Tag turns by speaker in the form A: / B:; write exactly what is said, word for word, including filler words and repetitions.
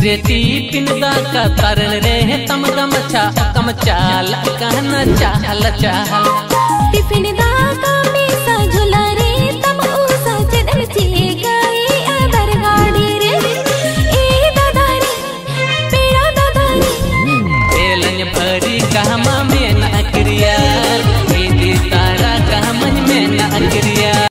A: रेती पिंदा का तरल रे तम दम चा कम चाल कहना चाल चाल
B: टिफिन दा का मीसा झुला रे तम उसा चदन ची गई अदर गाड़ी रे ए दादा रे पेड़ा दादा रे
A: बेलन भरी का